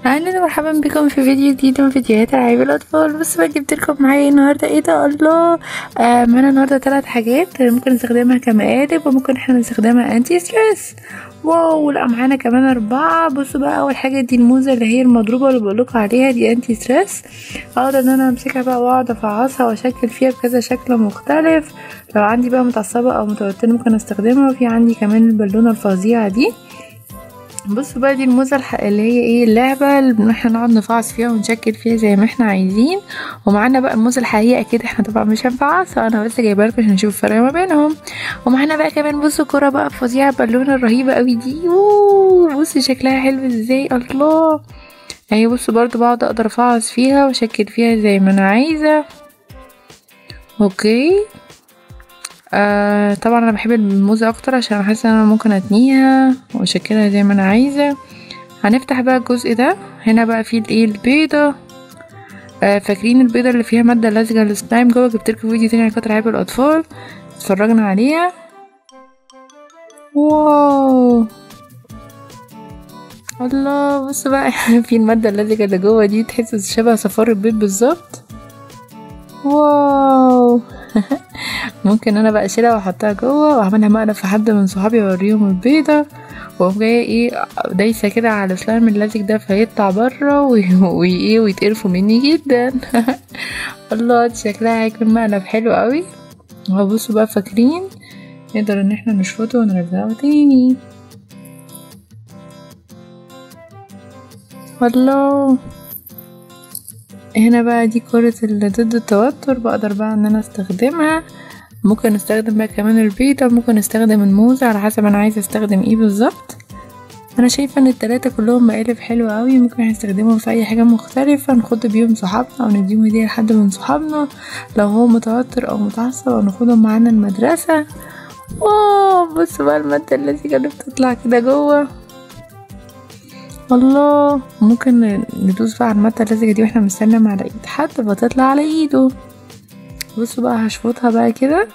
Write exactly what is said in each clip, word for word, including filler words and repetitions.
اهلا ومرحبا بكم في فيديو جديد من فيديوهات العاب الاطفال. بص بقى جبت لكم معايا النهارده ايه ده، الله. آه معانا النهارده ثلاث حاجات ممكن نستخدمها كمقالب وممكن احنا نستخدمها انتي ستريس. واو، لا معانا كمان اربعه. بصوا بقى، اول حاجه دي الموزه اللي هي المضروبه اللي بقولكوا عليها، دي انتي ستريس. اقدر ان انا امسكها بقى واقعد افعصها واشكل فيها بكذا شكل مختلف. لو عندي بقى متعصبه او متوتره ممكن استخدمها. وفي عندي كمان البالونه الفظيعه دي. بصوا بقى، دي الموزة اللي هي ايه، اللعبة اللي احنا نقعد نفعص فيها ونشكل فيها زي ما احنا عايزين. ومعانا بقى الموزة الحقيقية، اكيد احنا طبعا مش هنفعصها، انا بس جايبه لكم عشان نشوف الفرق ما بينهم. ومعانا بقى كمان بصوا كرة بقى فظيعة، بالونة الرهيبة قوي دي. اوه بصوا شكلها حلو ازاي، الله. اهي بصوا برضو بقعد اقدر افعص فيها واشكل فيها زي ما انا عايزة. اوكي. آه طبعا انا بحب الموزة اكتر عشان حاسه ان انا ممكن اتنيها واشكلها زي ما انا عايزه. هنفتح بقى الجزء ده. هنا بقى فيه الايه، البيضه. آه فاكرين البيضه اللي فيها ماده لزجه السلايم جوه؟ جبتلكوا فيديو تاني عن قطر العاب الاطفال اتفرجنا عليها. واو الله، بصوا بقى في الماده اللزجه اللي جوه دي تحسوا شبه صفار البيض بالظبط. واو ممكن انا بقى اشيلها واحطها جوه واعملها مقلب في حد من صحابي اوريهم البيضه، واقوم جايه ايه دايسه كده على السلايم اللزج ده فيطلع بره وايه ويتقرفوا مني جدا. الله، شكلها هيكون مقلب حلو قوي. وبصوا بقى، فاكرين نقدر ان احنا نشفطه ونرجعه تاني. الله، هنا بقى دي كرة اللي ضد التوتر، بقدر بقى ان انا استخدمها. ممكن استخدم بقى كمان البيضة، ممكن استخدم الموزة، على حسب انا عايزة استخدم ايه بالظبط. انا شايفة ان التلاتة كلهم مقالب حلوة قوي، ممكن نستخدمهم في اي حاجة مختلفة، ناخد بيهم صحابنا او نديهم هدية لحد من صحابنا لو هو متوتر او متعصب، او ناخدهم معانا المدرسة. واو بصوا بقى المادة اللزجة اللي بتطلع كده جوه، الله. ممكن ندوس بقى على المادة اللزجة دي واحنا بنسلم على ايد حد فتطلع على ايده. بصوا بقى، هشفطها بقى كده.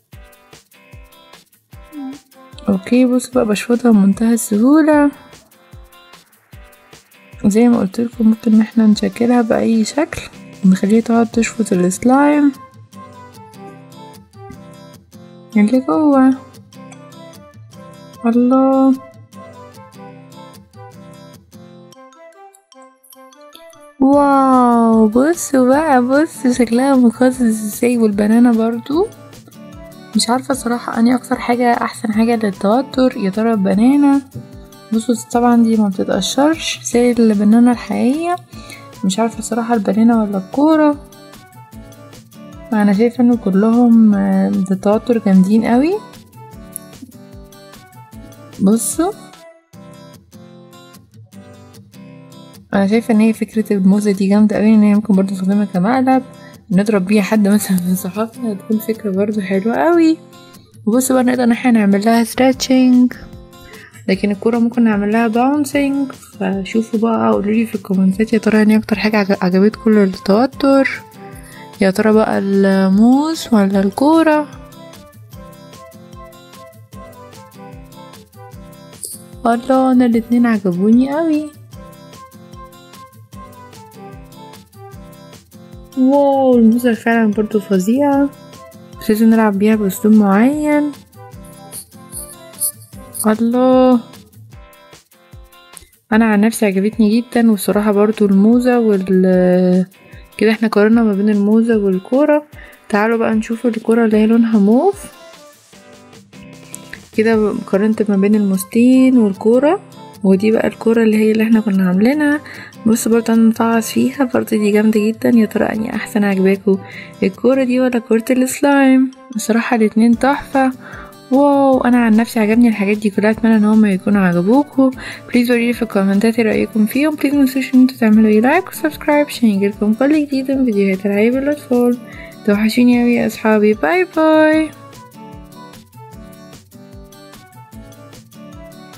اوكي، بصوا بقى بشفطها بمنتهى السهولة. زي ما قلت لكم ممكن ان احنا نشكلها باي شكل، نخليها تقعد تشفط السلايم اللي جوه. الله، واو بصوا بقى، بصوا شكلها مقزز ازاي. والبنانة برضو مش عارفة صراحة اني اكتر حاجة احسن حاجة للتوتر، يا ترى البنانة. بصوا طبعا دي ما بتتقشرش زي البنانة الحقيقية. مش عارفة صراحة البنانة ولا الكورة. انا شايفة انه كلهم للتوتر جامدين قوي. بصوا، انا شايفة ان هي فكرة الموزة دي جامدة قوي، ان هي ممكن برضو نستخدمها كمقلب نضرب بيها حد مثلا من صحابنا، هتكون فكرة برضو حلوة قوي. وبصوا بقى، نقدر ان احنا نعمل لها ستريتشنج، لكن الكرة ممكن نعمل لها باونسينج. فشوفوا بقى قولولي في الكومنتات يا ترى اني اكتر حاجة عجبتكم للتوتر، يا ترى بقى الموز ولا الكورة. الله، انا الاتنين عجبوني قوي. واو، الموزة فعلا برضو فظيعة، بس لازم نلعب بيها باسلوب معين. الله، انا عن نفسي عجبتني جدا. والصراحة برضو الموزة وال كده احنا قارنا ما بين الموزة والكورة. تعالوا بقى نشوف الكورة اللي هي لونها موف كده، قارنت ما بين الموزتين والكورة. ودي بقى الكورة اللي هي اللي احنا كنا عاملينها. بصوا برضه انا نفعص فيها برضه، دي جامدة جدا. يا ترى اني احسن عجباكوا الكورة دي ولا كورة السلايم؟ بصراحة الاتنين تحفة. واو، انا عن نفسي عجبني الحاجات دي كلها، اتمنى ان هم يكونوا عجبوكوا. بليز قولولي في الكومنتات رايكم فيهم. بليز متنسوش ان انتوا تعملوا ايه لايك وسبسكرايب عشان يجيلكم كل جديد من فيديوهات العاب الاطفال. توحشوني اوي يا اصحابي، باي باي.